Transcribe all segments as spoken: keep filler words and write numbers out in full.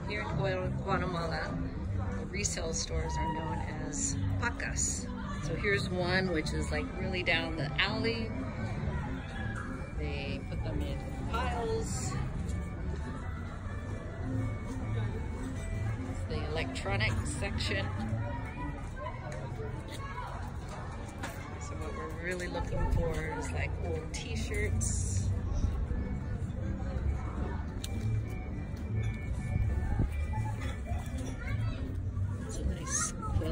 Here in Guatemala, the resale stores are known as pacas. So here's one which is like really down the alley. They put them in piles. It's the electronics section. So what we're really looking for is like old t-shirts. It's a nice quilt.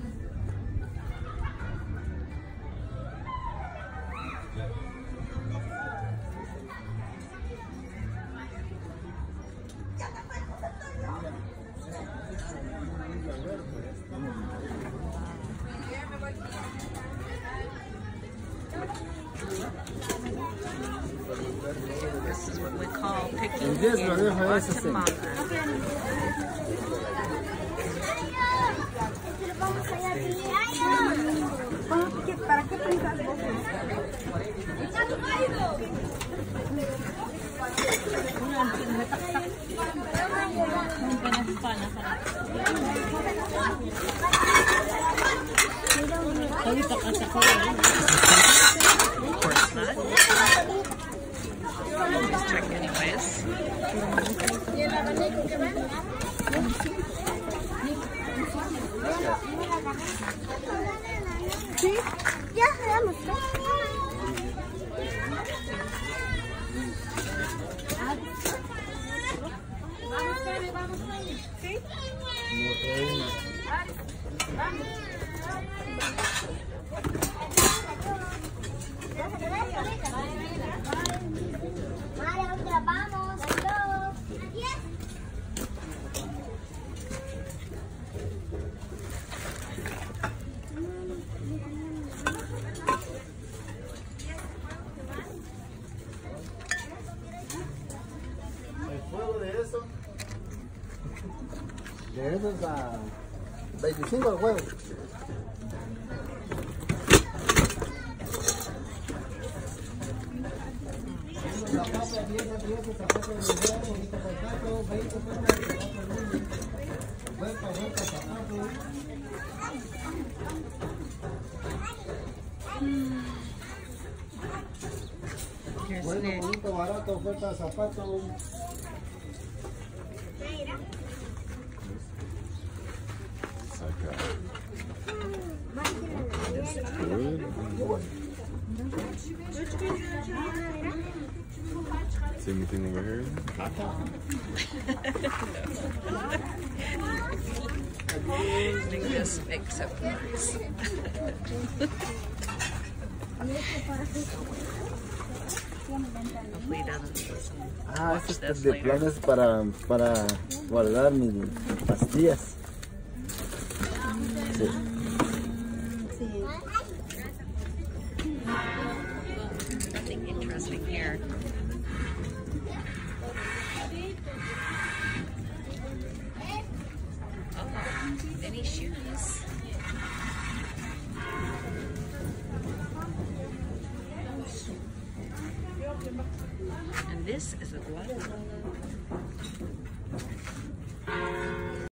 This is what we call picking in Guatemala. ¿Para qué pensás vos? Of course not. Let's check anyways. Sí, ya veamos. Vamos, Fede, vamos, ¿sí? Vamos. Vale, otra, vamos, adiós. De eso, de esos a veinticinco el juego. Bueno, bonito, barato, oferta de zapatos. See anything over here? I think this makes up worse. Hopefully it doesn't listen. Ah, Watch este this de later. planes para, para guardar mis pastillas. Sí. Nothing interesting here. Oh, any shoes? And this is a Guatemala